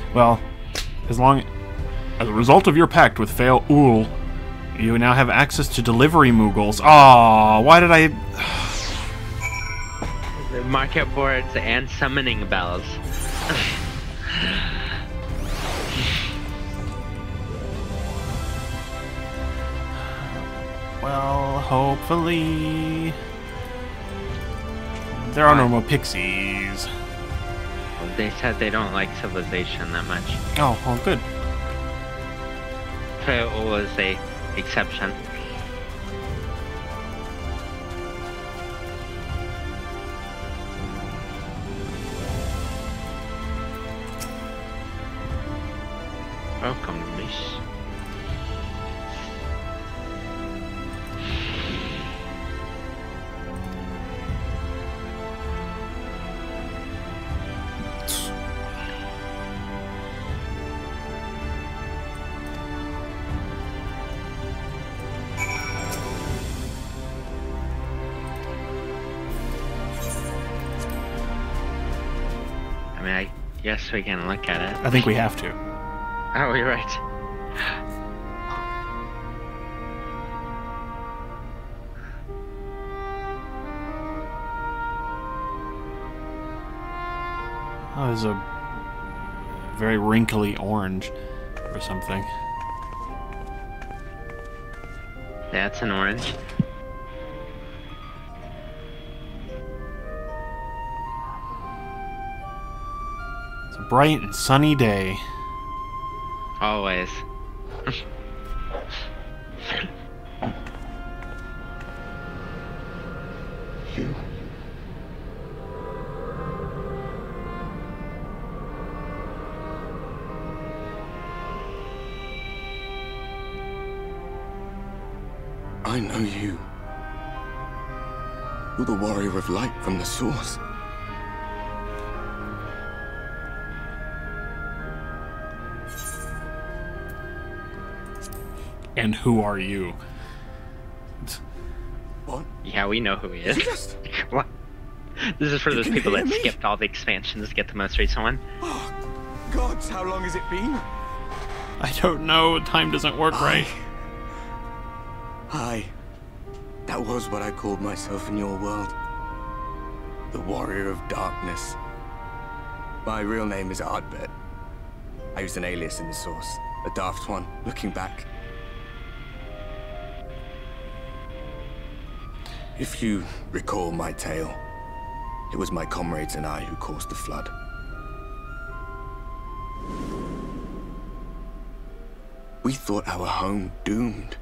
Well, as a result of your pact with Fail Ul, you now have access to delivery Moogles. Aw, why did I... The market boards and summoning bells. Well, hopefully... There are no more pixies. They said they don't like civilization that much. Oh, well, good. Fail was a exception. Welcome, miss. I mean, I guess we can look at it. I think we have to. Oh, you're right. Oh, there's a very wrinkly orange or something. That's an orange. It's a bright and sunny day. Always. You. I know you. You're the warrior of light from the source. And who are you? What? Yeah, we know who he is. Just... What? This is for You those can people hear that me? skipped all the expansions to get the most recent one. Oh, gods, how long has it been? I don't know. Time doesn't work right. Hi. That was what I called myself in your world. The Warrior of Darkness. My real name is Ardbert. I used an alias in the source. A daft one, looking back. If you recall my tale, it was my comrades and I who caused the flood. We thought our home doomed.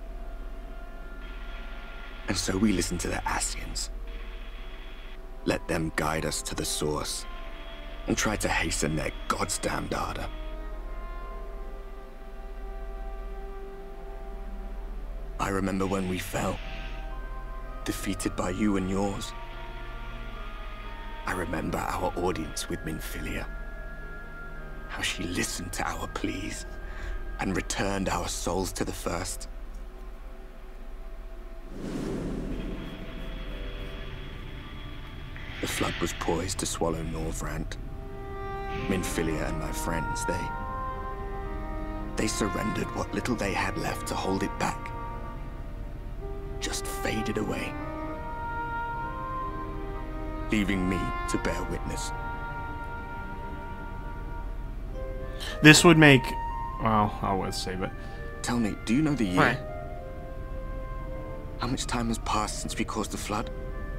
And so we listened to the Ascians. Let them guide us to the source and tried to hasten their goddamned ardor. I remember when we fell, defeated by you and yours. I remember our audience with Minfilia. How she listened to our pleas and returned our souls to the first. The flood was poised to swallow Norvrant. Minfilia and my friends, they surrendered what little they had left to hold it back. Just faded away, leaving me to bear witness. This would make... Well, I would say, but... Tell me, do you know the year? What? How much time has passed since we caused the flood?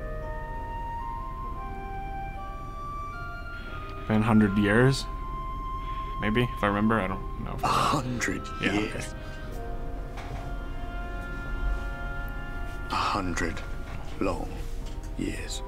Been 100 years? Maybe, if I remember. I don't know. 100 Yeah, years. okay. 100 long years.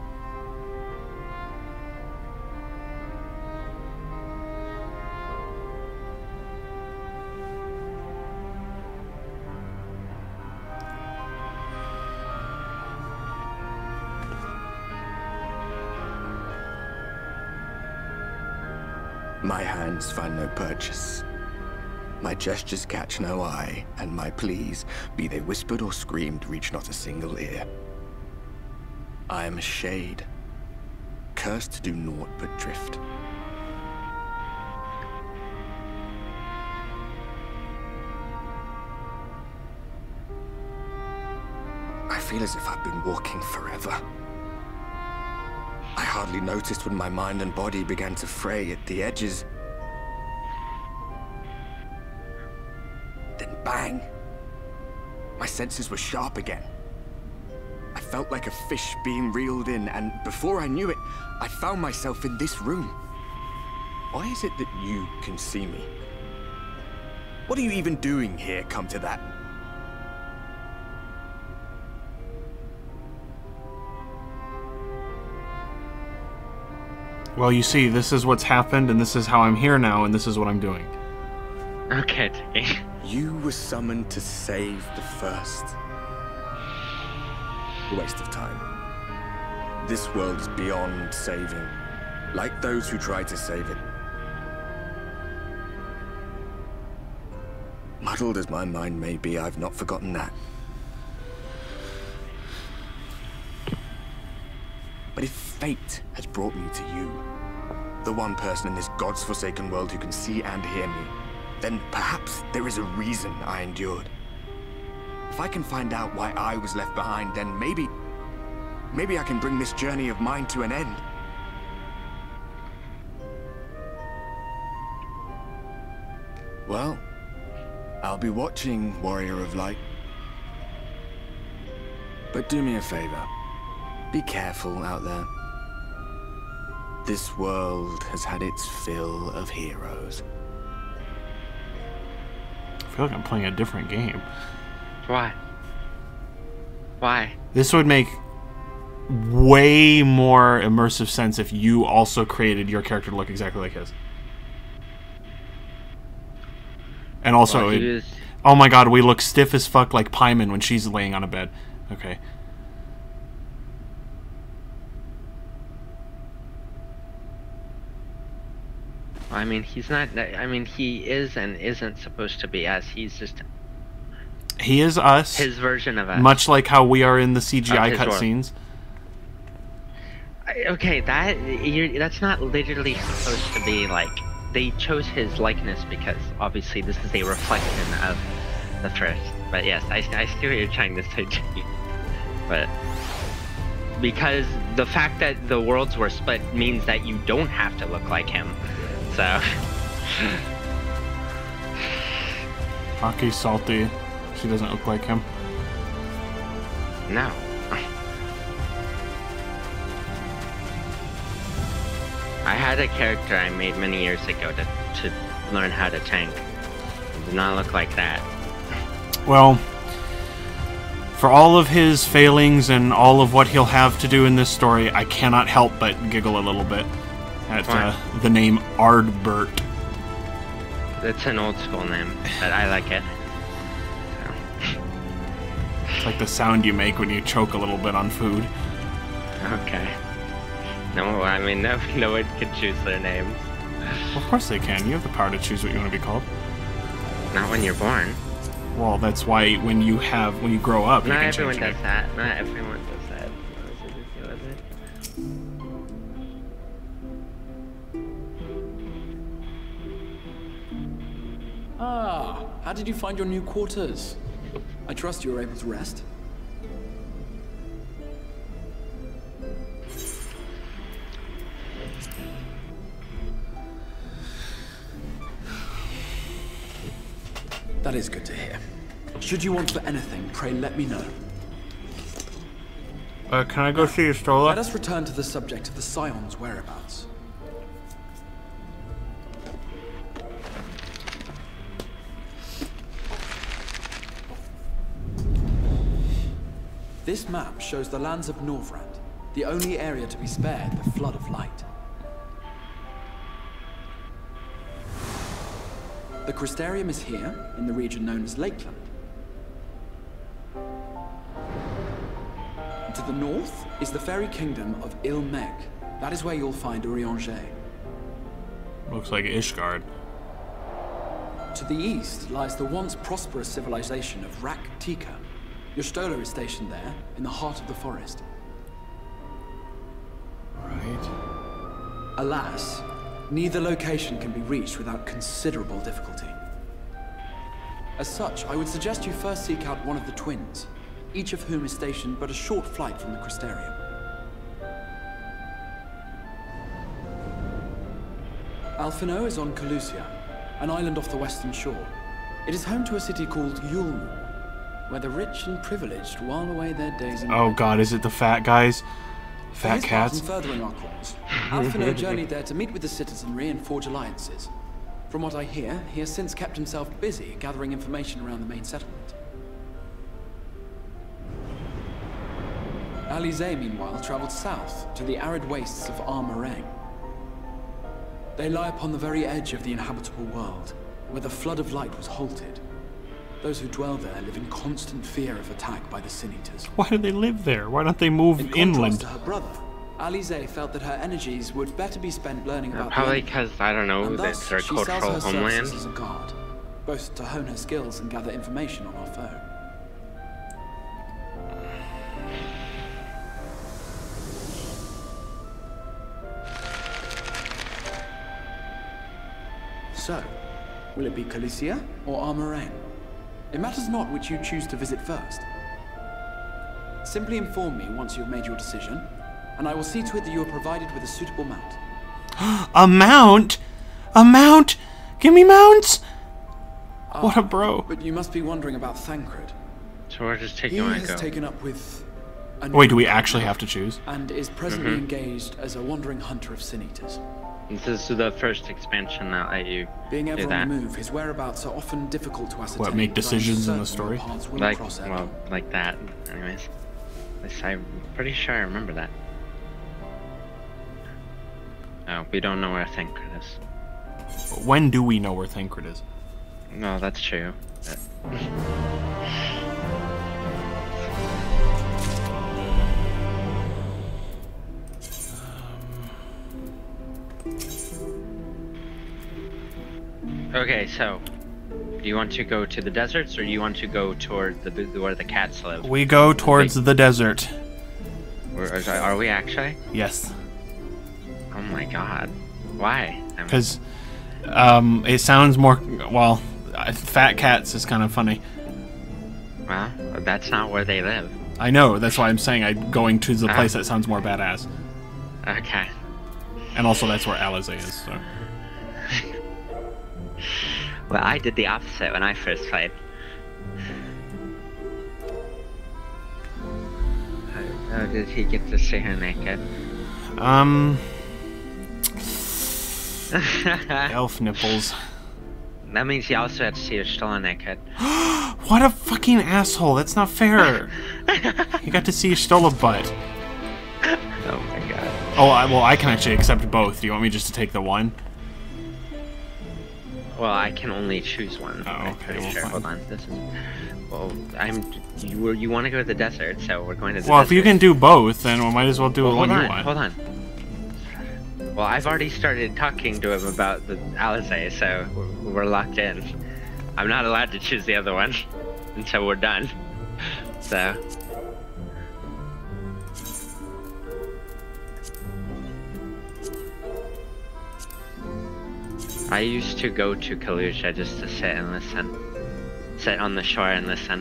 My hands find no purchase. My gestures catch no eye, and my pleas, be they whispered or screamed, reach not a single ear. I am a shade, cursed to do naught but drift. feel as if I've been walking forever. I hardly noticed when my mind and body began to fray at the edges. Then bang! My senses were sharp again. I felt like a fish being reeled in, and before I knew it, I found myself in this room. Why is it that you can see me? What are you even doing here, come to that? Well, you see, this is what's happened, and this is how I'm here now, and this is what I'm doing. Okay. You were summoned to save the first. A waste of time. This world is beyond saving, like those who try to save it. Muddled as my mind may be, I've not forgotten that. But if fate has brought me to you, the one person in this God's forsaken world who can see and hear me, then perhaps there is a reason I endured. If I can find out why I was left behind, then maybe I can bring this journey of mine to an end. Well, I'll be watching, Warrior of Light. But do me a favor. Be careful out there. This world has had its fill of heroes. I feel like I'm playing a different game. Why? Why? This would make way more immersive sense if you also created your character to look exactly like his. And also, Well, oh my god, we look stiff as fuck like Paimon when she's laying on a bed. Okay. I mean, he's not. I mean, he is and isn't supposed to be us. He's just He is us. his version of us. Much like how we are in the CGI Of his world. cutscenes. Okay, that's not literally supposed to be like. They chose his likeness because obviously this is a reflection of the thrift. But yes, I see what you're trying to say, Jimmy. But because the fact that the worlds were split means that you don't have to look like him. So Aki's salty. She doesn't look like him. no. I had a character I made many years ago to learn how to tank. It did not look like that. Well, for all of his failings and all of what he'll have to do in this story, I cannot help but giggle a little bit at the name Ardbert. It's an old school name, but I like it. It's like the sound you make when you choke a little bit on food. Okay. No, I mean, no one can choose their names. Well, of course they can. You have the power to choose what you want to be called. Not when you're born. Well, that's why when you grow up, you Not can everyone change your does name. that. Not everyone does that. Ah, how did you find your new quarters? I trust you were able to rest. That is good to hear. Should you want for anything, pray let me know. Can I go see your Stola? Let us return to the subject of the Scion's whereabouts. This map shows the lands of Norvrand, the only area to be spared the flood of light. The Crystarium is here, in the region known as Lakeland. And to the north is the fairy kingdom of Il-Meg. That is where you'll find Urianger. Looks like Ishgard. To the east lies the once prosperous civilization of Rak-Tika. Your Stola is stationed there, in the heart of the forest. Right. Alas, neither location can be reached without considerable difficulty. As such, I would suggest you first seek out one of the twins. each of whom is stationed but a short flight from the Crystarium. Alphino is on Calusia, an island off the western shore. It is home to a city called Guiltna, where the rich and privileged while away their days in... Oh god, is it the fat guys? Fat cats? In furthering our cause, Alphino journeyed there to meet with the citizenry and forge alliances. From what I hear, he has since kept himself busy gathering information around the main settlement. Alize, meanwhile, traveled south to the arid wastes of Armarang. They lie upon the very edge of the inhabitable world, where the flood of light was halted. Those who dwell there live in constant fear of attack by the Sin-Eaters. Why do they live there? Why don't they move inland? To her brother, Alize felt that her energies would better be spent learning about probably because, I don't know, that's their cultural homeland. As a guard, both to hone her skills and gather information on our foe. So, will it be Calusia or Armarang? It matters not which you choose to visit first. Simply inform me once you've made your decision, and I will see to it that you are provided with a suitable mount. A mount? A mount? Give me mounts! What a bro. But you must be wondering about Thancred. So we're just taking my go. He has taken up with... Wait, do we actually have to choose? And is presently engaged as a wandering hunter of Sin-Eaters. This is the first expansion that let you Being ever do that. on the move, his whereabouts are often difficult to ascertain. What, make decisions in the story? Like, well, like that. Anyways, I'm pretty sure I remember that. Oh, we don't know where Thancred is. When do we know where Thancred is? No, that's true. But... Okay, so do you want to go to the deserts, or do you want to go toward where the cats live? We go towards the desert. Are we actually? Yes. Oh my god. Why? Because it sounds more... Well, fat cats is kind of funny. Well, that's not where they live. I know, that's why I'm saying I'm going to the place that sounds more badass. Okay. And also that's where Alize is, so... Well, I did the opposite when I first played. How did he get to see her naked? Elf nipples. That means he also had to see her still naked. What a fucking asshole, that's not fair. He got to see Stola butt. Oh my god. Oh, well, I can actually accept both. Do you want me just to take the one? Well, I can only choose one. Oh, okay. Well, sure. fine. Hold on. This is. Well, You want to go to the desert, so we're going to the Well, desert. if you can do both, then we might as well do the one you want. Hold on. Well, I've already started talking to him about the Alize, so we're locked in. I'm not allowed to choose the other one until we're done. So. I used to go to Kalusia just to sit and listen. Sit on the shore and listen.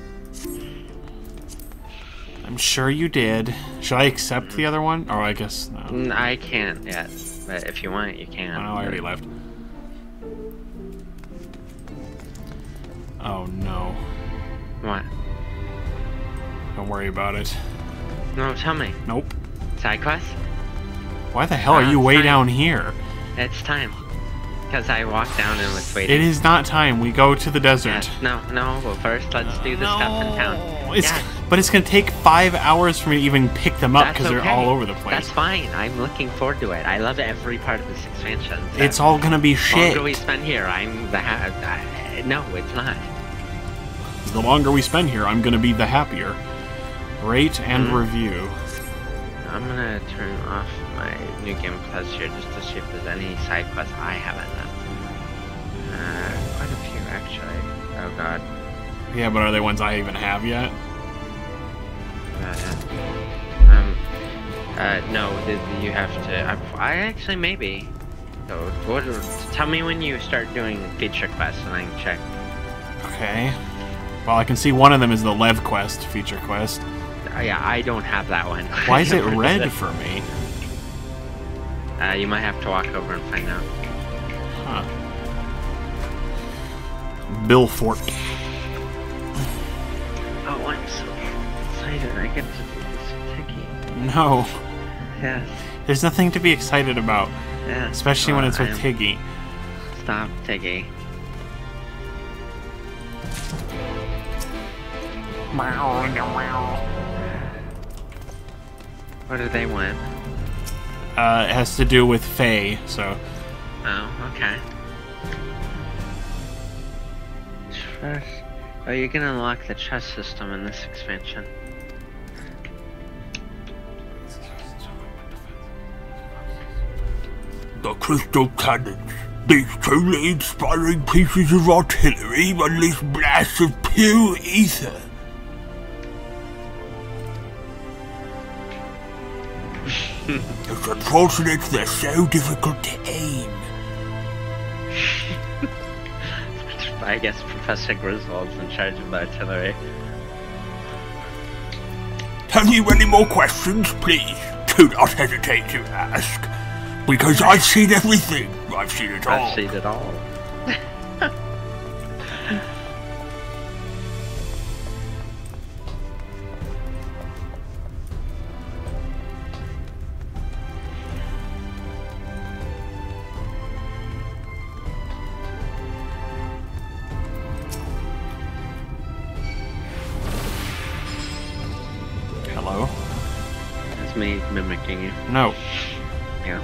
I'm sure you did. Should I accept the other one? Or I guess no. I can't yet, but if you want, you can. Oh, I already left. Oh no. What? Don't worry about it. No, tell me. Nope. Side quest? Why the hell are you way down here? It's time. Because I walked down and was waiting. It is not time. We go to the desert. Yes. No. Well, first let's do the stuff in town. But it's gonna take 5 hours for me to even pick them up because they're all over the place. That's fine. I'm looking forward to it. I love every part of this expansion. So it's all gonna be shit. The longer shit. we spend here, I'm the no, it's not. The longer we spend here, I'm gonna be the happier. Rate and review. I'm gonna turn off my New Game Plus here just to see if there's any side quests I haven't done. Quite a few actually. Oh god. Yeah, but are they ones I even have yet? No, you have to. I actually maybe. So, tell me when you start doing feature quests and I can check. Okay. Well, I can see one of them is the Lev quest, feature quest. Yeah, I don't have that one. Why is it red for me? You might have to walk over and find out. Huh. Billfort. Oh, I'm so excited. I get to do this Tiggy. No. Yes. There's nothing to be excited about. Yes. Especially when it's with Tiggy. Stop, Tiggy. What do they want? It has to do with Faye, so... Oh, okay. Trust. Oh, you can unlock the chest system in this expansion. The crystal cannons. These truly inspiring pieces of artillery unleash blasts of pure ether. It's unfortunate they're so difficult to aim. I guess Professor Griswold's in charge of the artillery. Have you any more questions? Please, do not hesitate to ask. Because I've seen everything. I've seen it all. I've seen it all. Hello? It's me mimicking you. No. Yeah.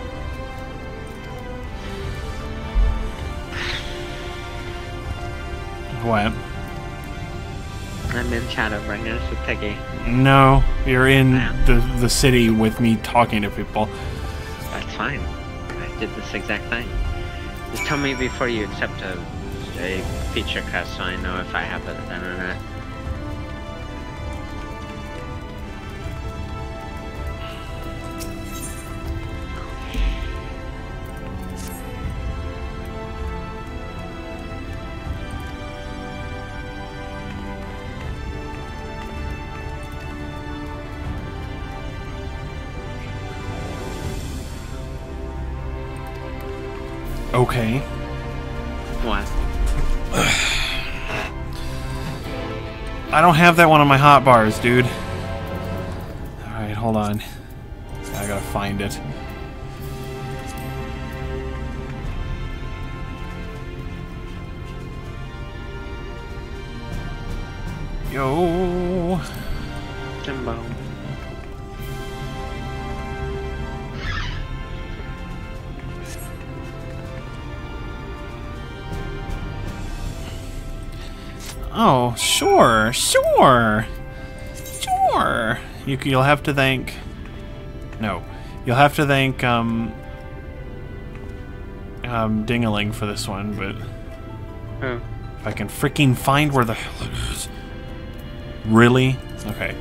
What? I'm in Shadowbringers with Tiggy. No, you're in the city with me talking to people. That's fine. I did this exact thing. Just tell me before you accept a feature quest so I know if I have it done or not. Okay. What? I don't have that one on my hotbars, dude. Alright, hold on. I gotta find it. Yo. Jimbo. Oh, sure, sure, sure. You'll have to thank. No, you'll have to thank Dingaling for this one, but Who? if I can freaking find where the hell it is. Really? Okay.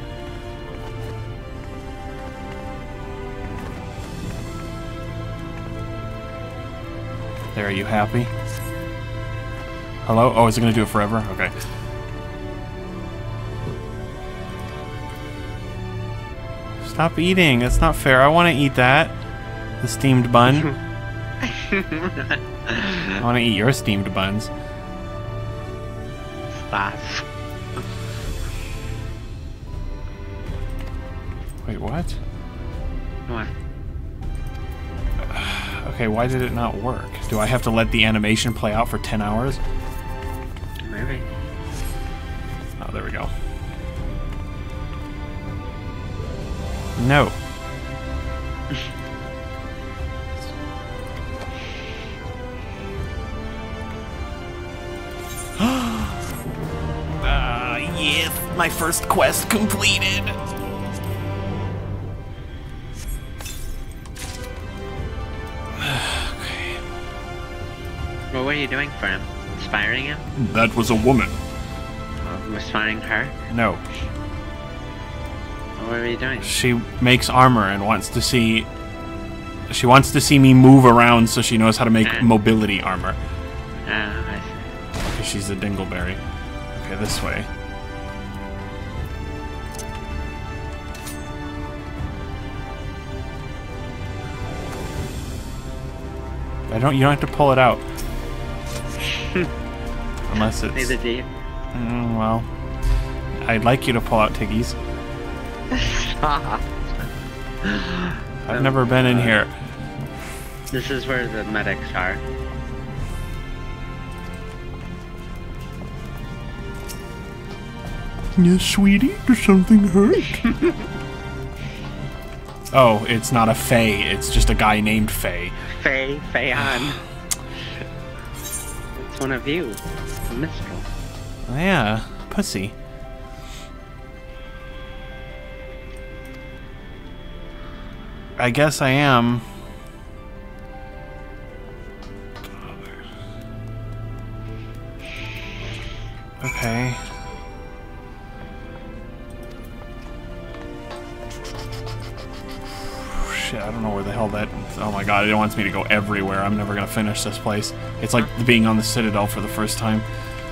There, are you happy? Hello? Oh, is it gonna do it forever? Okay. Stop eating. That's not fair. I want to eat that. The steamed bun. I want to eat your steamed buns. Stop. Wait, what? What? Okay, why did it not work? Do I have to let the animation play out for 10 hours? Maybe. Oh, there we go. No. Yes, my first quest completed. Okay. Well, what are you doing for him? Inspiring him? That was a woman. Oh, inspiring her? No. What are you doing? She makes armor and wants to see... She wants to see me move around so she knows how to make mobility armor. I see. Because she's a dingleberry. Okay. Okay, this way. You don't have to pull it out. Unless it's... Neither do you. Well, I'd like you to pull out Tiggies. Stop. I've never been in here. This is where the medics are. Yes, sweetie, does something hurt? Oh, it's not a Fae, it's just a guy named Fae. Fayon. It's one of you. A Mistral. Yeah, pussy. I guess I am. Okay. Shit, I don't know where the hell that... Oh my god, it wants me to go everywhere. I'm never gonna finish this place. It's like being on the Citadel for the first time.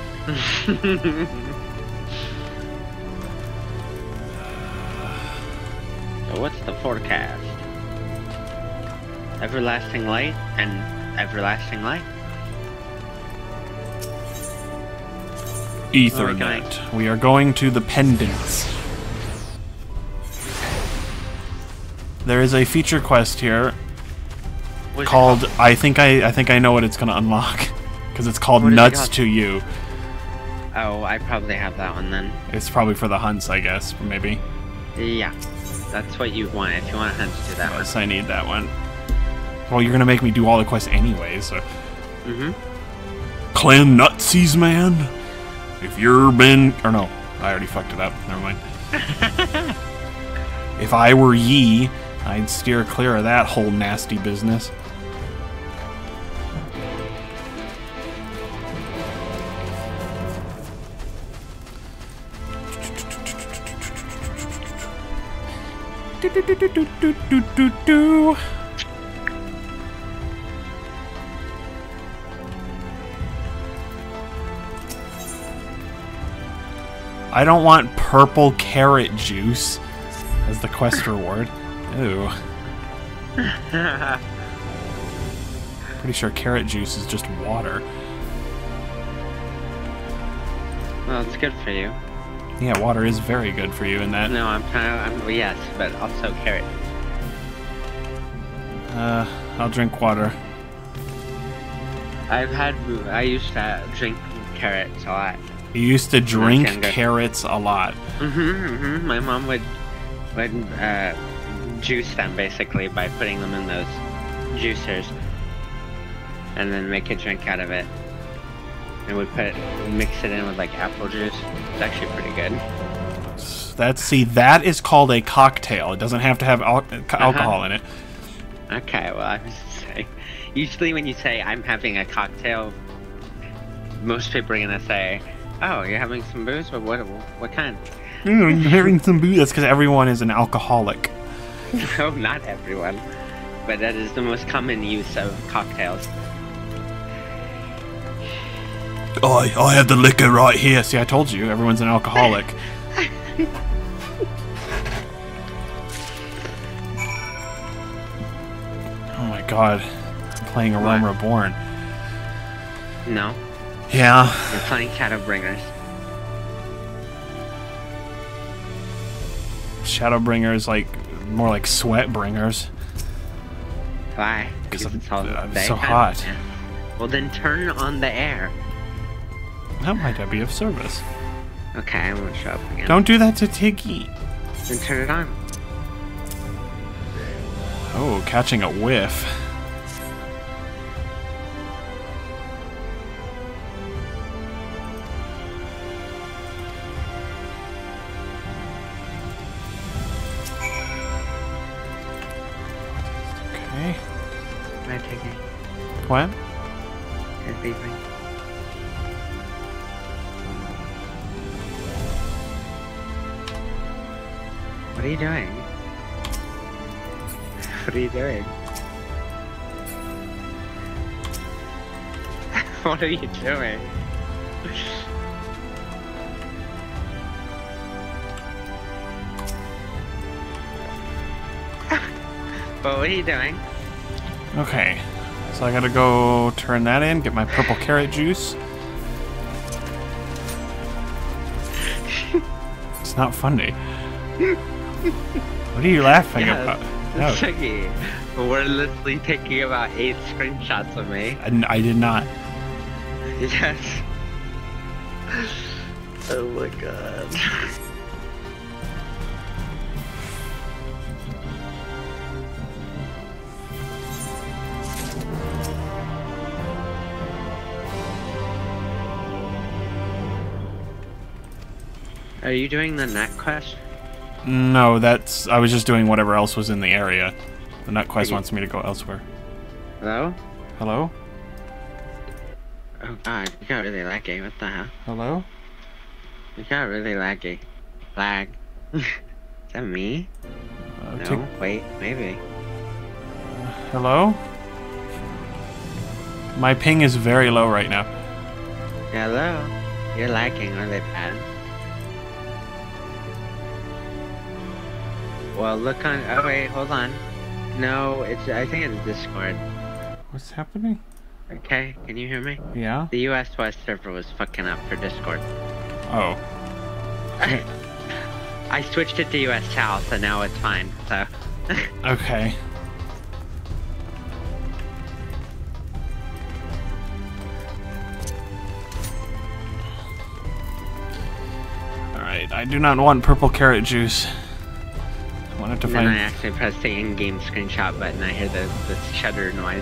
So what's the forecast? Everlasting light and everlasting light? Ethernet. We are going to the pendants. There is a feature quest here called... I think I know what it's going to unlock because it's called Nuts to You. Oh, I probably have that one then. It's probably for the hunts, I guess, maybe. Yeah, that's what you want. If you want a hunt, do that one. Yes, I need that one. Well, you're going to make me do all the quests anyway, so... Clan Nutsies, man! If you're been... Or no, I already fucked it up. Never mind. If I were ye, I'd steer clear of that whole nasty business. I don't want purple carrot juice as the quest reward. Ooh. Pretty sure carrot juice is just water. Well, it's good for you. Yeah, water is very good for you in that. No, I'm yes, but also carrot. I'll drink water. I used to drink carrots a lot. You used to drink carrots a lot. My mom would juice them basically by putting them in those juicers, and then make a drink out of it. And would mix it in with like apple juice. It's actually pretty good. That is called a cocktail. It doesn't have to have alcohol in it. Okay, well, I was saying, usually when you say I'm having a cocktail, most people are gonna say, "Oh, you're having some booze? But what kind?" I'm having some booze. That's because everyone is an alcoholic. No, not everyone, but that is the most common use of cocktails. I have the liquor right here. See, I told you, everyone's an alcoholic. Oh my god, I'm playing a Realm Reborn. No. Yeah. You're playing Shadowbringers. Shadowbringers, like, more like Sweatbringers. Why? Because it's all I'm daytime? so hot. Yeah. Well, then turn on the air. That might be of service. Okay, I won't show up again. Don't do that to Tiggy. Then turn it on. Oh, catching a whiff. Okay. My Tiggy. What? It's evening. What are you doing? What are you doing? What are you doing? But what are you doing? Okay. So I gotta go turn that in, get my purple carrot juice. It's not funny. What are you laughing about? No. Shuggy, wordlessly taking about 8 screenshots of me. I did not. Yes. Oh my god. Are you doing the nut quest? No, I was just doing whatever else was in the area. The nut quest wants me to go elsewhere. Hello? Hello? Oh god, you got really laggy. What the hell? Hello? You got really laggy. Lag. Is that me? No, wait, maybe. Hello? My ping is very low right now. Hello? You're lagging really bad. Well, look on. Oh wait, hold on. No, I think it's Discord. What's happening? Okay, can you hear me? Yeah? The US West server was fucking up for Discord. Oh. I switched it to US South, and now it's fine. So. Okay. Alright, I do not want purple carrot juice. I wanted to and find... then I actually pressed the in-game screenshot button. I hear the shutter noise.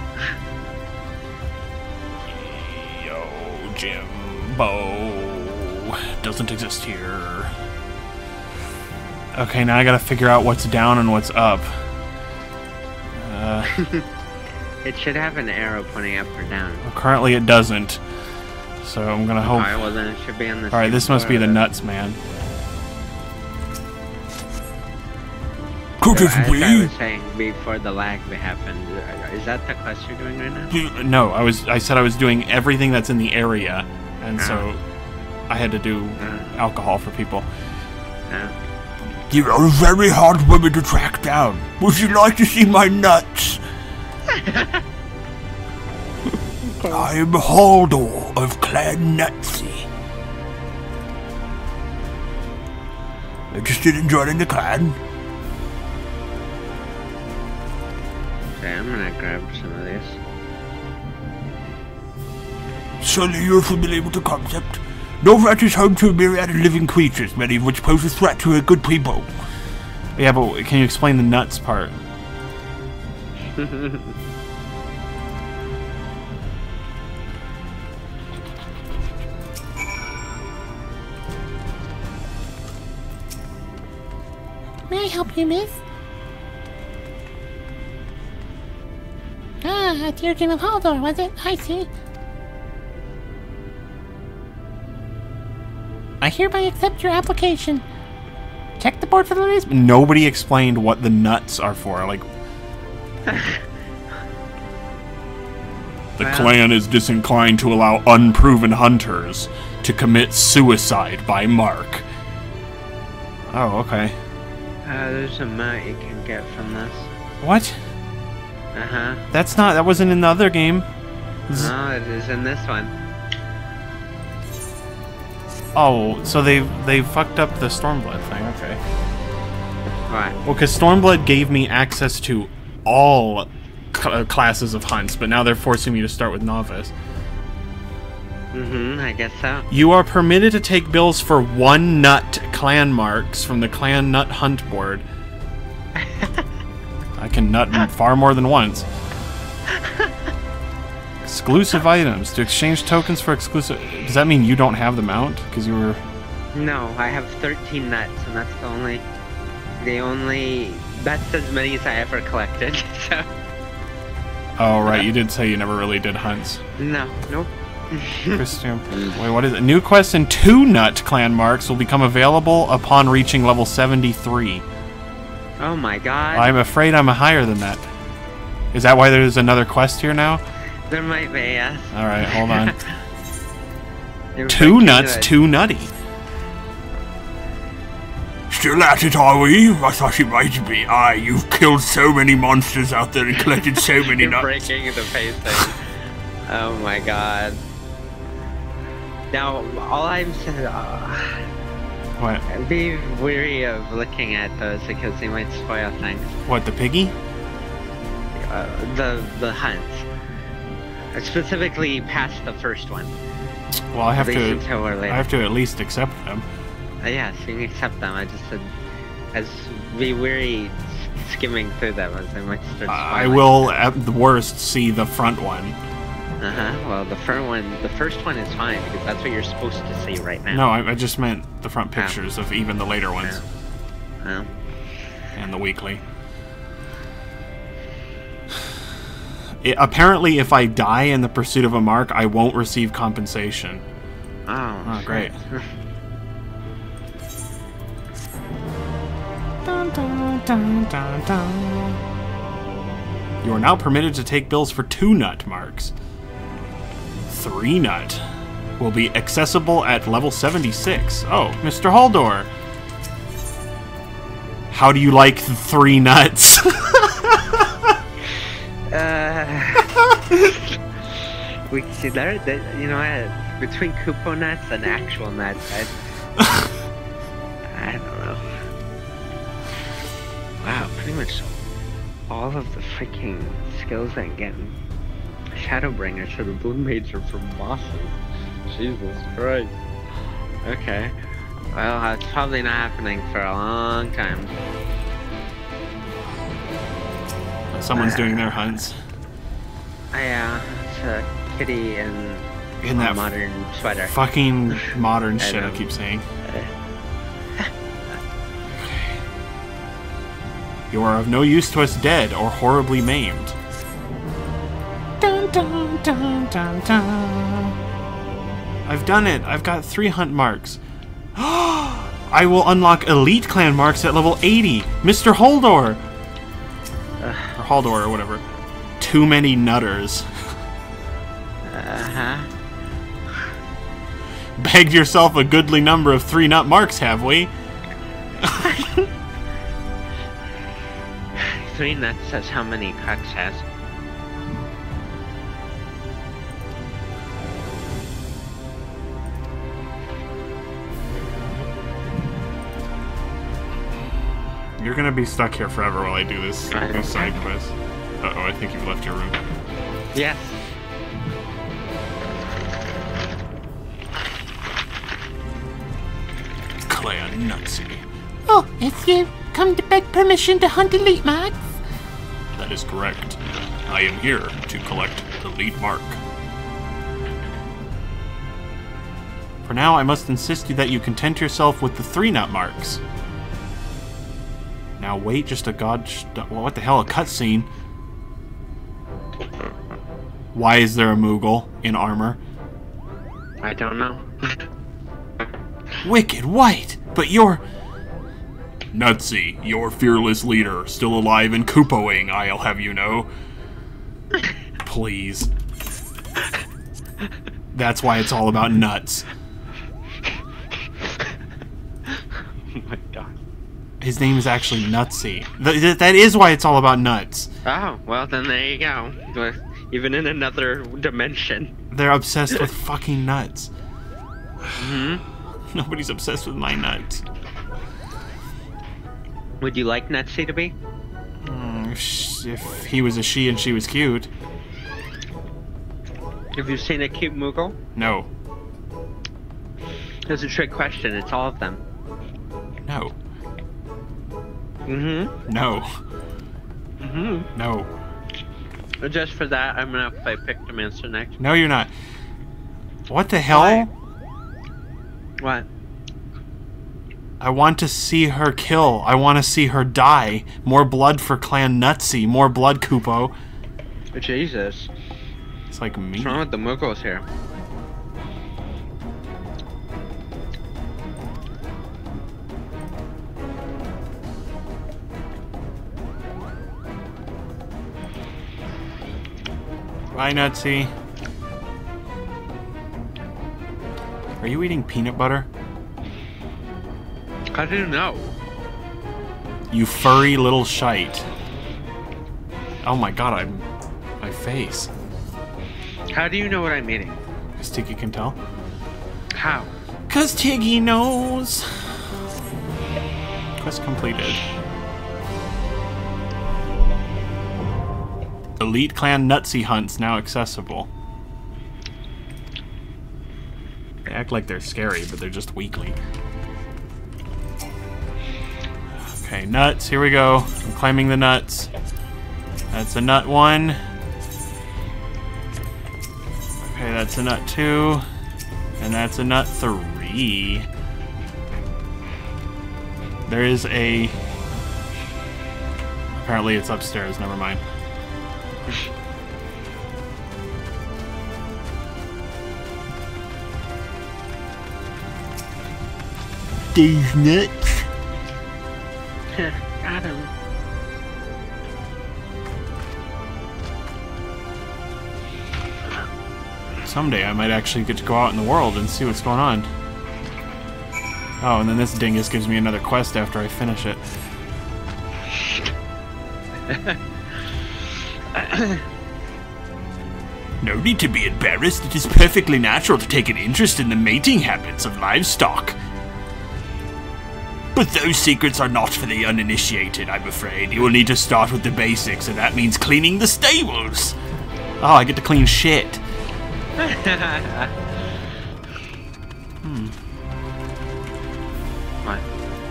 Yo, Jimbo. Doesn't exist here. Okay, now I gotta figure out what's down and what's up. It should have an arrow pointing up or down. Well, currently it doesn't. So I'm gonna hope... Alright, well then it should be on the Alright, this must be the nuts, man. Could As it I be? was saying before the lag happened, is that the quest you're doing right now? No, I said I was doing everything that's in the area, and so I had to do alcohol for people. You are a very hard woman to track down. Would you like to see my nuts? I am Haldor of Clan Nutsy. Interested in joining the clan? Okay, I'm gonna grab some of this. Surely you're familiar with the concept. Norvat is home to a myriad of living creatures, many of which pose a threat to a good people. Yeah, but can you explain the nuts part? May I help you, miss? Ah, a Dearkin of Haldor, was it? I see. I hereby accept your application. Check the board for the latest. Nobody explained what the nuts are for. Like, the clan is disinclined to allow unproven hunters to commit suicide by mark. Oh, okay. There's a mount you can get from this. What? Uh-huh. That wasn't in the other game. No, it is in this one. Oh, so they fucked up the Stormblood thing, okay. Right. Well, because Stormblood gave me access to all classes of hunts, but now they're forcing me to start with Novice. I guess so. You are permitted to take bills for 1 nut clan marks from the clan nut hunt board. I can nut far more than once. Exclusive items. To exchange tokens for exclusive... Does that mean you don't have the mount? Because you were... No, I have 13 nuts, and that's the only... That's as many as I ever collected, so... Oh, right, you did say you never really did hunts. No, nope. Christian. Wait, what is it? New quests and 2 nut clan marks will become available upon reaching level 73. Oh my god. I'm afraid I'm higher than that. Is that why there's another quest here now? There might be, yes. Alright, hold on. 2 nuts, 2 nutty. Still at it, are we? I thought you might be. Aye, you've killed so many monsters out there and collected so many You're nuts. breaking the pacing. Oh my god. Now, all I'm saying, What? be wary of looking at those because they might spoil things. What, the piggy? The hunts. Specifically past the first one. Well, I have At least to. until we're later. I have to at least accept them. Yes, you can accept them. I just said, be wary skimming through them as they might start I spoiling. will, at the worst, see the front one. Well, the first one is fine because that's what you're supposed to see right now. No, I just meant the front pictures of even the later ones. Oh. And the weekly. Apparently, if I die in the pursuit of a mark, I won't receive compensation. Oh, great. Dun, dun, dun, dun, dun. You are now permitted to take bills for 2 nut marks. 3 nut will be accessible at level 76. Oh, Mr. Haldor. How do you like the 3 nuts? We see there, you know, between Kupo nuts and actual nuts, I don't know. Wow, pretty much all of the freaking skills I'm getting. Shadowbringer to the Blue Mage are from bosses. Jesus Christ. Okay. Well, that's probably not happening for a long time. Someone's doing their hunts. Yeah, it's a kitty and In that modern sweater. fucking modern I shit I know. keep saying. You are of no use to us dead or horribly maimed. Dun, dun, dun, dun, dun. I've done it. I've got 3 hunt marks. I will unlock elite clan marks at level 80. Mr. Holdor. Or Haldor or whatever. Too many nutters. Bagged yourself a goodly number of 3 nut marks, have we? 3 nuts says how many Crux has. You're gonna be stuck here forever while I do this Okay. side quest. Uh-oh, I think you've left your room. Yes. Clan Nutsy. Oh, if you come to beg permission to hunt elite marks. That is correct. I am here to collect the lead mark. For now, I must insist that you content yourself with the 3 nut marks. Now wait just a well, what the hell, a cutscene? Why is there a Moogle in armor? I don't know. Wicked White! But you're... Nutsy, your fearless leader, still alive and Kupoing, I'll have you know. Please. That's why it's all about nuts. Oh my god. His name is actually Nutsy. That is why it's all about nuts. Oh, well then there you go. Even in another dimension. They're obsessed with fucking nuts. Mm-hmm. Nobody's obsessed with my nuts. Would you like Nutsy to be? If he was a she and she was cute. Have you seen a cute Moogle? No. It's a trick question, it's all of them. No. Mm-hmm. No. Mm-hmm. No. Just for that, I'm gonna play Pictomancer next. No, you're not. What the hell? What? I want to see her kill. I want to see her die. More blood for Clan Nutsy. More blood, Kupo. Jesus. It's like me. What's wrong with the Moogles here? Bye, Nutsy. Are you eating peanut butter? How do you know? You furry little shite. Oh my god, my face. How do you know what I'm eating? Because Tiggy can tell. How? Because Tiggy knows. Quest completed. Elite Clan Nutsy Hunts now accessible. They act like they're scary, but they're just weakly. Okay, nuts, here we go. I'm claiming the nuts. That's a nut 1. Okay, that's a nut 2. And that's a nut 3. There is a... Apparently it's upstairs, never mind. These nuts. Got him. Someday I might actually get to go out in the world and see what's going on. Oh, and then this dingus gives me another quest after I finish it. No need to be embarrassed. It is perfectly natural to take an interest in the mating habits of livestock. But those secrets are not for the uninitiated, I'm afraid. You will need to start with the basics, and that means cleaning the stables. Oh, I get to clean shit. What?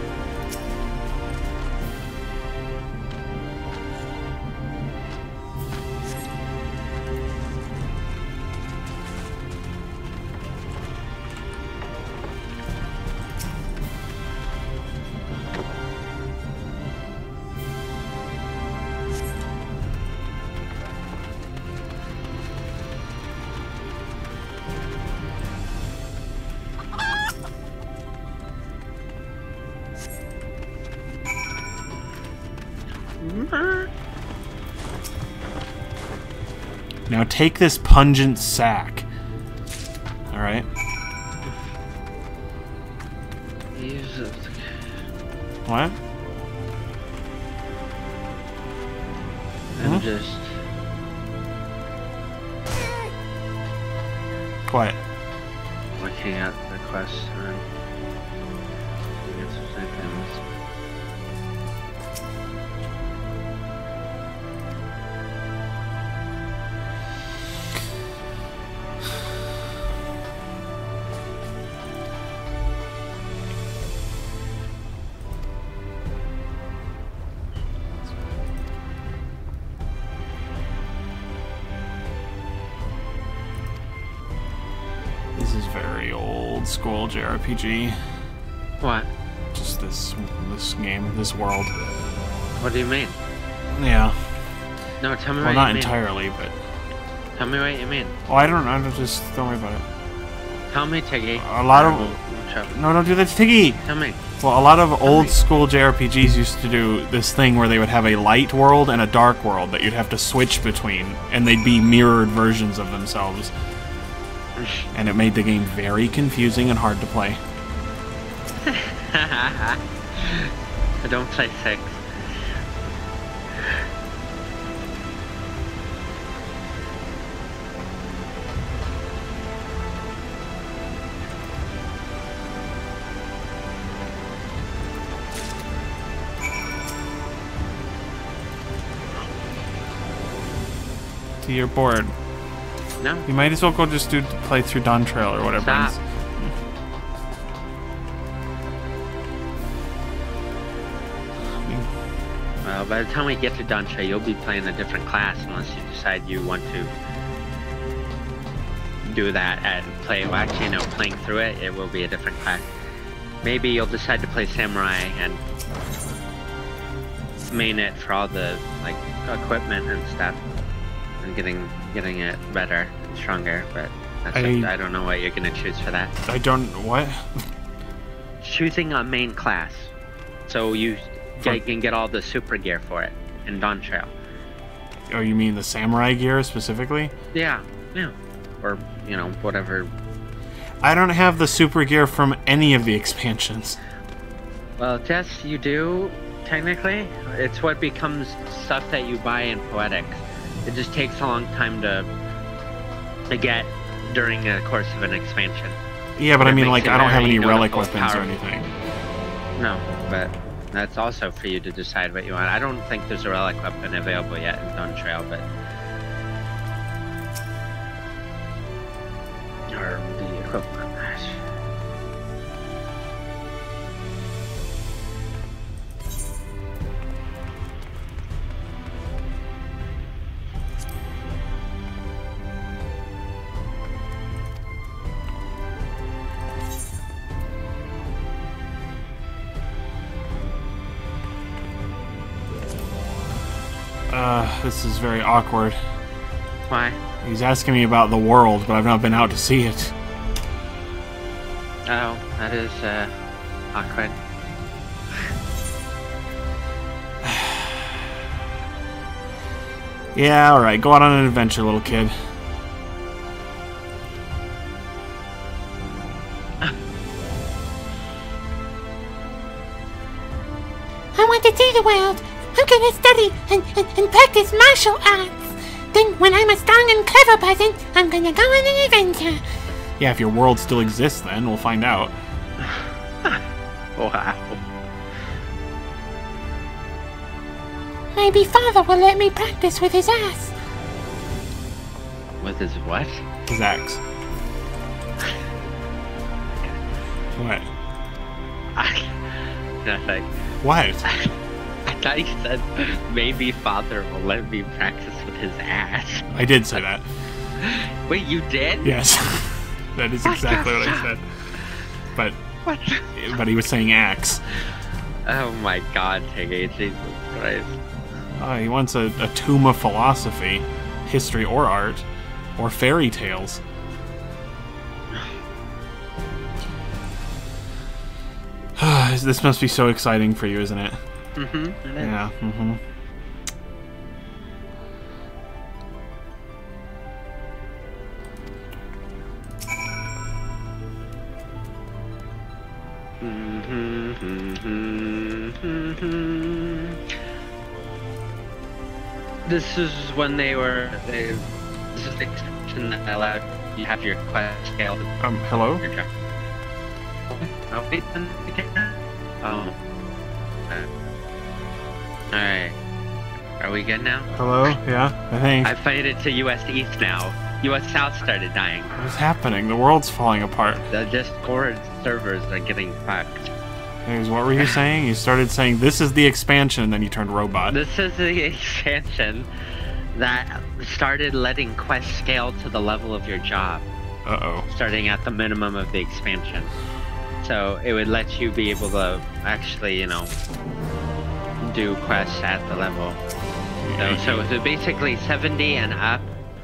Now take this pungent sack. Alright. Use it. What? I'm just What? looking at the quest and get some things. This is very old school JRPG. What? Just this game, this world. What do you mean? Yeah. No, tell me Well, what not you mean. entirely, but... Tell me what you mean. Oh, I don't just... Don't worry about it. Tell me, Tiggy. A lot of... We'll chat. No, don't do that to Tiggy! Tell me. Well, a lot of old me. school JRPGs used to do this thing where they would have a light world and a dark world that you'd have to switch between, and they'd be mirrored versions of themselves. And it made the game very confusing and hard to play. I don't play 6. So you're bored. No. You might as well go just play through Dawn Trail or whatever. Stop. Well, by the time we get to Dawn Trail, you'll be playing a different class unless you decide you want to do that and play. Well, actually, you know, playing through it, it will be a different class. Maybe you'll decide to play Samurai and main it for all the like equipment and stuff, and getting it better and stronger. But that's I don't know what you're gonna choose for that. I don't... What? Choosing a main class, so you can get all the super gear for it in Dawn Trail. Oh, you mean the samurai gear specifically? Yeah, yeah. Or, you know, whatever. I don't have the super gear from any of the expansions. Well, Jess, you do. technically. It's what becomes stuff that you buy in Poetics. It just takes a long time to get during the course of an expansion. Yeah, but I mean, like, I don't have any relic weapons or anything. No, but that's also for you to decide what you want. I don't think there's a relic weapon available yet in Dawn Trail, but... Or the equivalent. This is very awkward. Why? He's asking me about the world, but I've not been out to see it. Oh, that is, awkward. Yeah, alright, go out on an adventure, little kid. I want to see the world. I'm gonna study and practice martial arts. Then when I'm a strong and clever person, I'm gonna go on an adventure. Yeah, if your world still exists then, we'll find out. Wow. Maybe father will let me practice with his ass. With his what? His axe. What? Nothing. What? I thought you said maybe father will let me practice with his ass. I did say that. Wait, you did? Yes. That is exactly what I said. But What? but he was saying axe. Oh my god, Tiggy, Jesus Christ. He wants a tomb of philosophy, history or art, or fairy tales. This must be so exciting for you, isn't it? Mm-hmm, it is. Yeah, mm-hmm. This is when this is the exception that allowed you to have your quest scaled. Hello? Oh, wait, then again? Oh. Alright. Are we good now? Hello? Yeah, I think. I've made it to US East now. US South started dying. What's happening? The world's falling apart. The Discord servers are getting fucked. What were you saying? You started saying this is the expansion, and then you turned robot. This is the expansion that started letting quests scale to the level of your job. Uh-oh. Starting at the minimum of the expansion. So it would let you be able to actually, you know, do quests at the level. So basically 70 and up,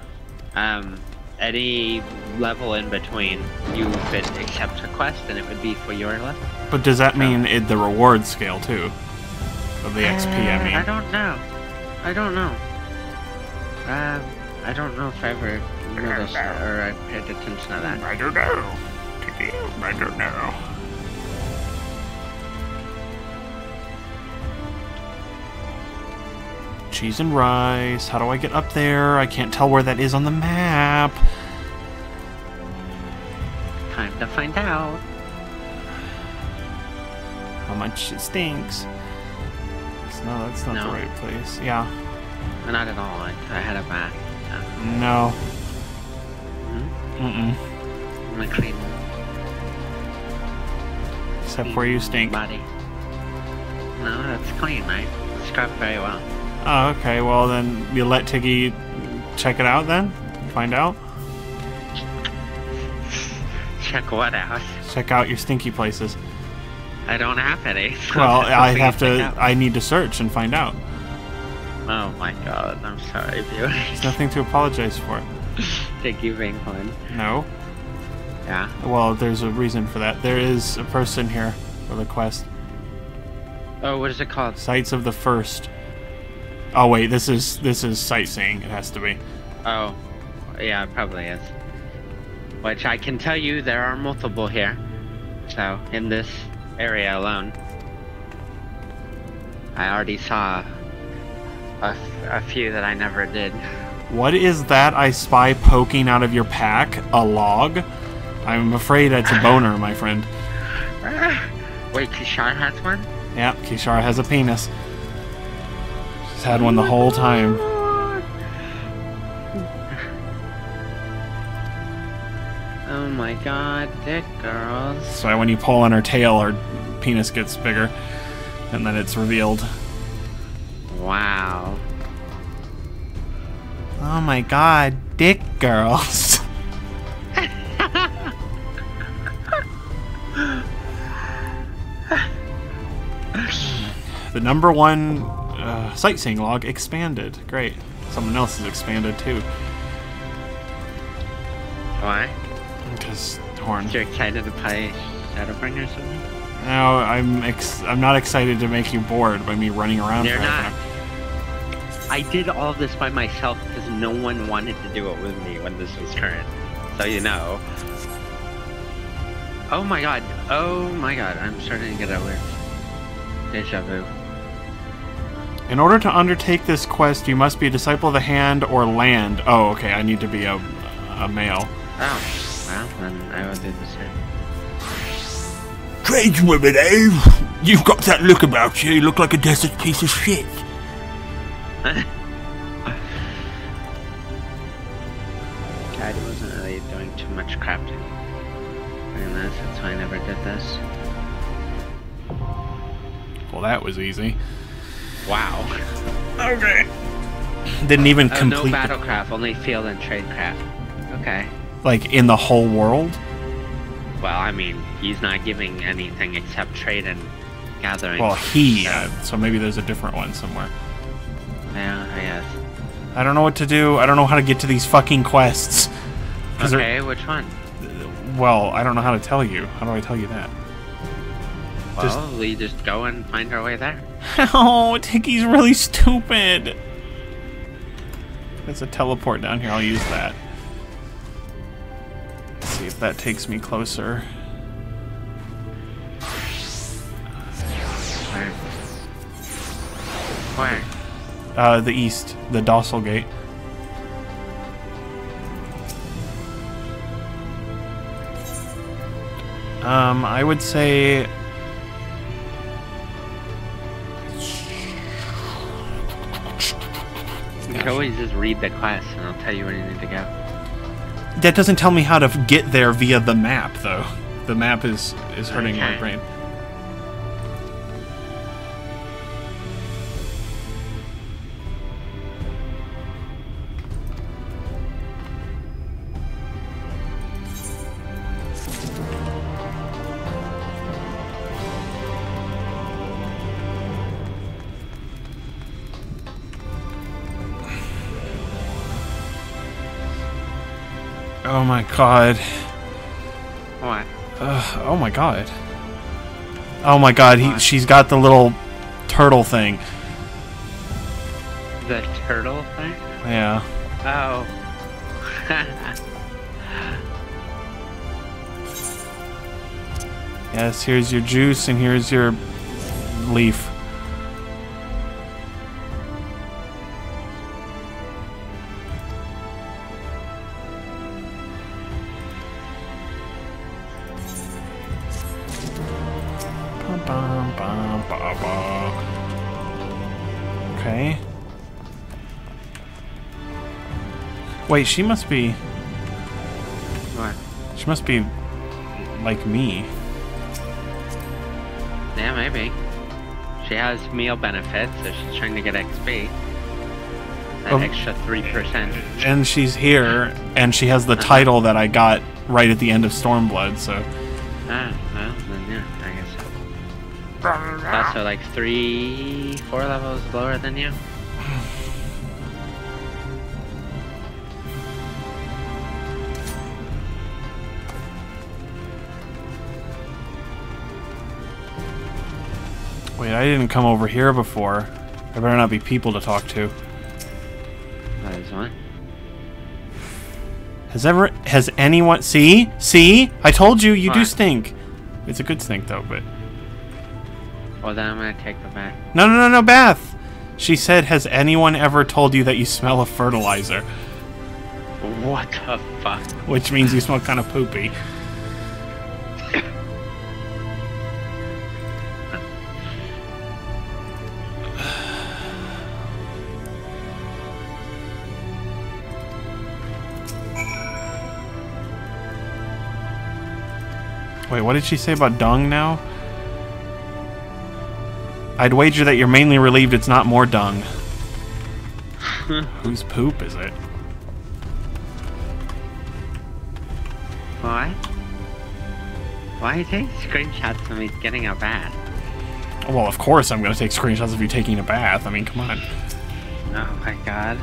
any level in between, you could accept a quest and it would be for your level. But does that mean the reward scale too? Of the XP, I mean. I don't know. I don't know. I don't know if I ever noticed that, or I paid attention to that. I don't know. I don't know. Cheese and rice. How do I get up there? I can't tell where that is on the map. Time to find out. How much it stinks. No, that's not the right place. Yeah. Not at all. I had a bath. No. I'm gonna clean Except where you stink. body. No, that's clean. I scrub very well. Oh, okay. Well, then you let Tiggy check it out then? Find out? Check what out? Check out your stinky places. I don't have any. So Well, that's something to check out. I need to search and find out. Oh my god, I'm sorry, dude. There's nothing to apologize for. Thank you, Vinklin. No? Yeah. Well, there's a reason for that. There is a person here with a quest. Oh, what is it called? Sights of the First. Oh wait, this is sightseeing. It has to be. Oh, yeah, it probably is. Which I can tell you there are multiple here. So, in this area alone. I already saw a few that I never did. What is that I spy poking out of your pack? A log? I'm afraid it's a boner, my friend. Wait, Kishar has one? Yeah, Kishara has a penis. She's had one the whole time. Oh my god, dick girls. So when you pull on her tail, her penis gets bigger. And then it's revealed. Wow. Oh my god, dick girls. The #1 sightseeing log expanded. Great. Someone else has expanded too. Why? Because Horn. You're excited to play Shadowbring or something? No, I'm not excited to make you bored by me running around. You're for half not. an hour. I did all of this by myself because no one wanted to do it with me when this was current. So you know. Oh my god. Oh my god. I'm starting to get a weird deja vu. In order to undertake this quest, you must be a disciple of the hand or land. Oh, okay. I need to be a male. Oh, well, then I will do the same. Tradeswoman, eh? You've got that look about you. You look like a desert piece of shit. God, wasn't really doing too much crafting in this. That's why I never did this. Well, that was easy. Wow. Okay. Didn't even Oh, complete. no battlecraft, only field and tradecraft. Okay. Like in the whole world. Well, I mean, he's not giving anything except trade and gathering. Well, so maybe there's a different one somewhere. Yeah, I guess. I don't know what to do. I don't know how to get to these fucking quests. Okay, which one? Well, I don't know how to tell you. How do I tell you that? Well, we just go and find our way there. Oh, Ticky's really stupid. There's a teleport down here. I'll use that. Let's see if that takes me closer. Where? The east. The Dossal Gate. I would say... You can always just read the quest and I'll tell you where you need to go. That doesn't tell me how to get there via the map, though. The map is hurting my brain. Oh my god. What? Oh my god. Oh my god, she's got the little turtle thing. The turtle thing? Yeah. Oh. Yes, here's your juice and here's your leaf. Okay. Wait, she must be... What? She must be like me. Yeah, maybe. She has meal benefits, so she's trying to get XP. That extra 3%. And she's here, and she has the title that I got right at the end of Stormblood, so... Ah, well, then yeah, I guess so. That's so like 3-4 levels lower than you? Wait, I didn't come over here before. There better not be people to talk to. That is one. Has anyone... See? I told you, you do What? stink. It's a good stink, though, but... Well, then I'm gonna take the bath. No, Beth! She said, has anyone ever told you that you smell of fertilizer? What the fuck? Which means you smell kind of poopy. Wait, what did she say about dung now? I'd wager that you're mainly relieved it's not more dung. Whose poop is it? What? Why are you taking screenshots of me getting a bath? Well, of course I'm going to take screenshots of you taking a bath. I mean, come on. Oh my god.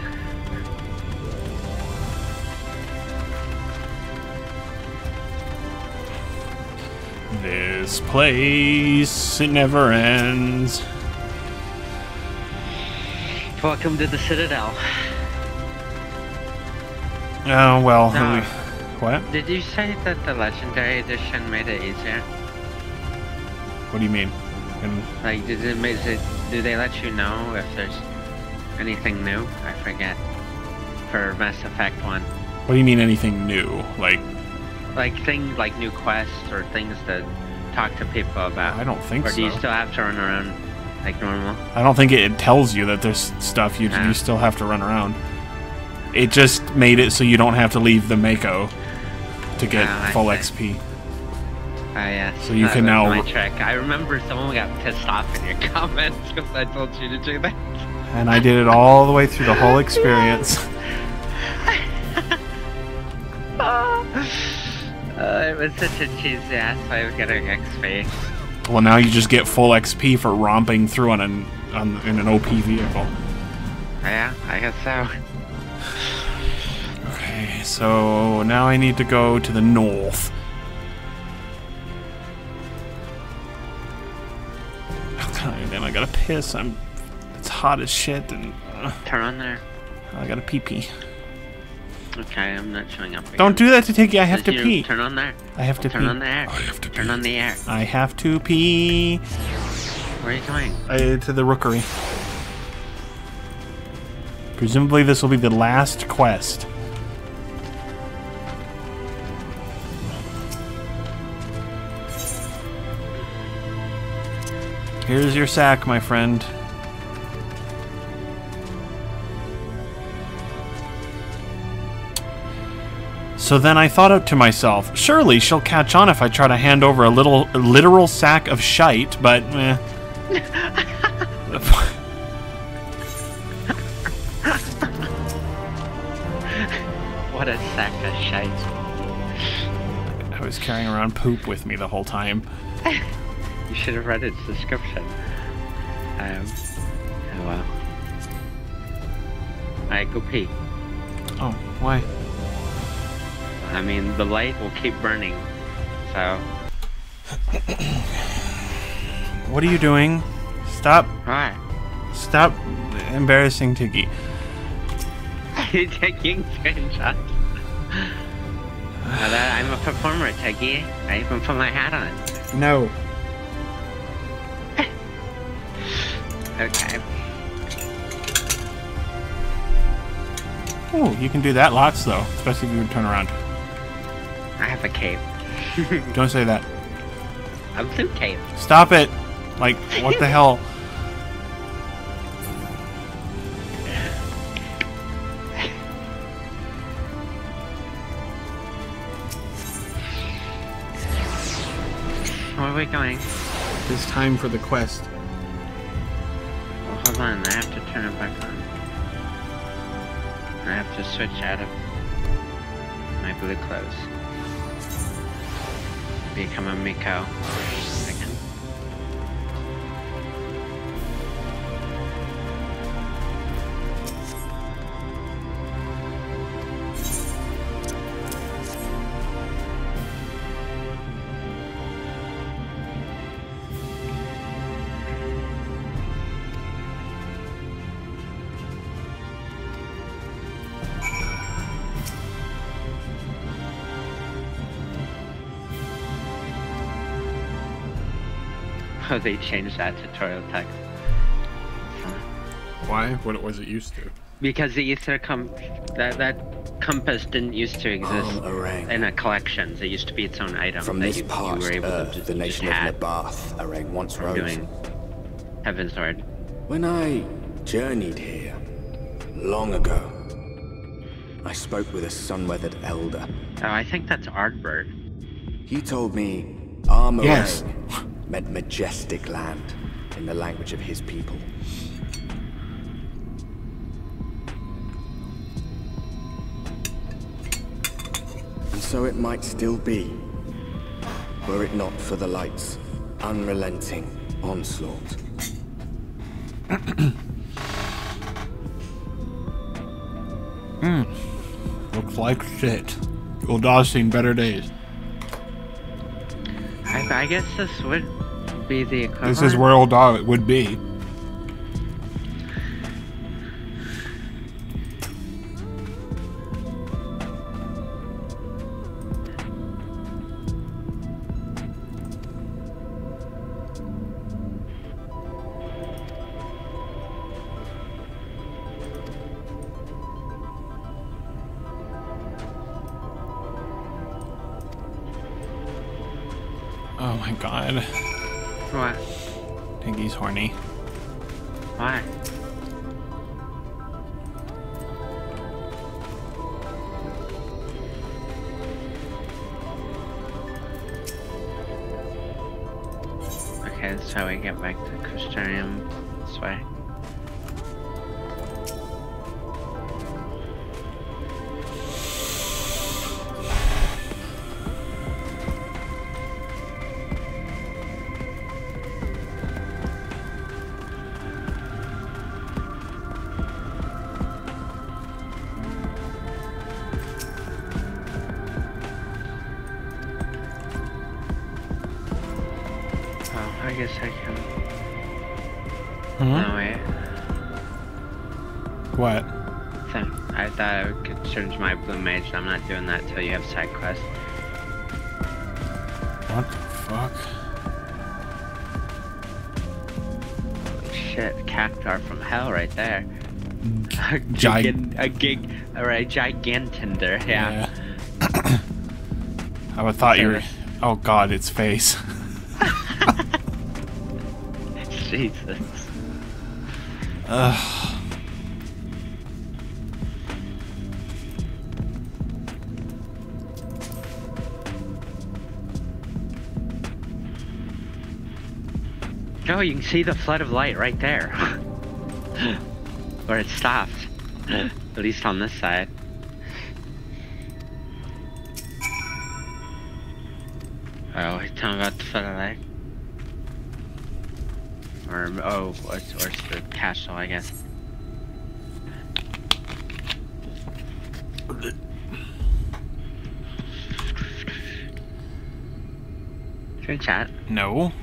This place, it never ends. Welcome to the Citadel. Oh, well. No. What? Did you say that the Legendary Edition made it easier? What do you mean? Like, do they let you know if there's anything new? I forget. For Mass Effect 1. What do you mean anything new? Like things like new quests or things to talk to people about. I don't think so. Or do you still have to run around like normal? I don't think it tells you that there's stuff you still have to run around. It just made it so you don't have to leave the Mako to get full XP. Yeah. So you can now. My trick. I remember someone got pissed off in your comments because I told you to do that. And I did it all the way through the whole experience. It was such a cheesy ass way of getting XP. Well, now you just get full XP for romping through in an OP vehicle. Yeah, I guess so. Okay, so now I need to go to the north. Oh, God damn, I gotta piss. It's hot as shit and... Turn on there. I gotta pee-pee. Okay, I'm not showing up again. Don't do that to Tiggy, I have to pee. Turn on there. I have to pee. Turn on the air. I have to pee. Turn on the air. I have to pee. Where are you going? To the rookery. Presumably this will be the last quest. Here's your sack, my friend. So then I thought up to myself, surely she'll catch on if I try to hand over a literal sack of shite, but eh. What a sack of shite. I was carrying around poop with me the whole time. You should have read its description. Oh well. Alright, go pee. Oh, why? I mean, the light will keep burning, so... What are you doing? Stop. Alright. Stop embarrassing Tiggy. You're taking screenshots. I'm a performer, Teggy. I even put my hat on. No. Okay. Oh, you can do that lots, though. Especially if you turn around. I have a cape. Don't say that. A blue cape. Stop it! Like, what the hell? Where are we going? It's time for the quest. Well, hold on. I have to turn it back on. I have to switch out of my blue clothes. Become a Miko again. Oh, they changed that tutorial text. Why? What was it used to? Because the ether that compass didn't used to exist in a collection. It used to be its own item. From that this you parched were able earth, to the nation of Nabath, Arang once rose. doing Heaven's Word. When I journeyed here, long ago, I spoke with a sun-weathered elder. Oh, I think that's Ardbird. He told me Armorang Yes. meant majestic land in the language of his people. And so it might still be, were it not for the light's unrelenting onslaught. Looks like shit. Guildna's seen better days. I guess this would be the equivalent. This is where Gilda would be. Oh my god. What? I think he's horny. Why? Okay, that's how we get back to Crystarium this way. I guess I can. No, wait. What? So, I thought I could change my blue mage. I'm not doing that till you have side quests. What the fuck? Holy shit, Cactar from hell right there. Gigantender, yeah. I would thought you were. Oh god, its face. Jesus. Ugh. Oh, you can see the flood of light right there. Where it stopped. At least on this side. Oh, tell me about the flood of light. Or, oh, or it's the castle, I guess. Can we chat? No.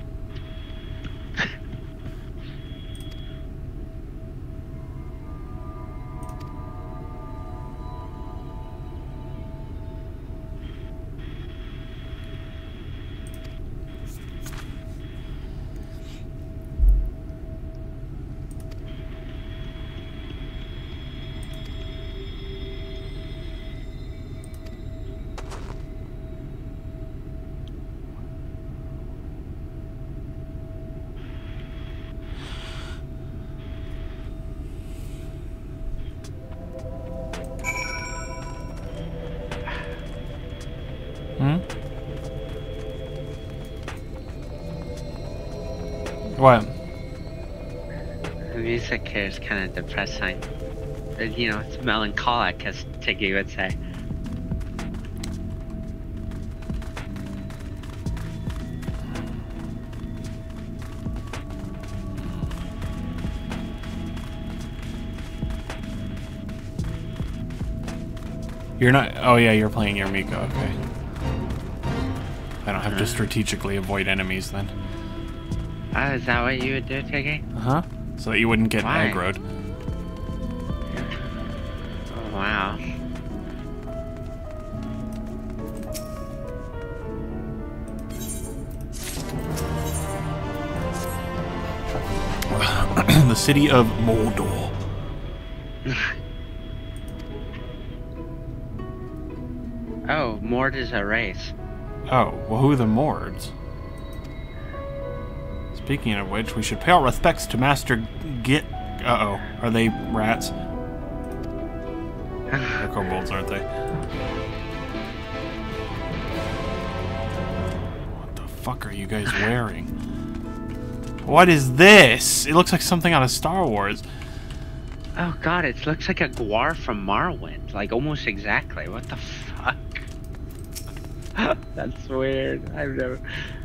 What? The music here is kind of depressing. You know, it's melancholic, as Tiggy would say. You're not. Oh yeah, you're playing your Miko. Okay. I don't have to strategically avoid enemies then. Oh, is that what you would do, Tiggy? Uh-huh. So that you wouldn't get Why? aggroed. Oh, wow. city of Mordor. Oh, Mord is a race. Oh, well, who are the Mords? Speaking of which, we should pay our respects to Master Git. Uh-oh. Are they rats? They're kobolds, aren't they? What the fuck are you guys wearing? What is this? It looks like something out of Star Wars. Oh god, it looks like a Gwar from Morrowind. Like, almost exactly. What the fuck? That's weird. I've never...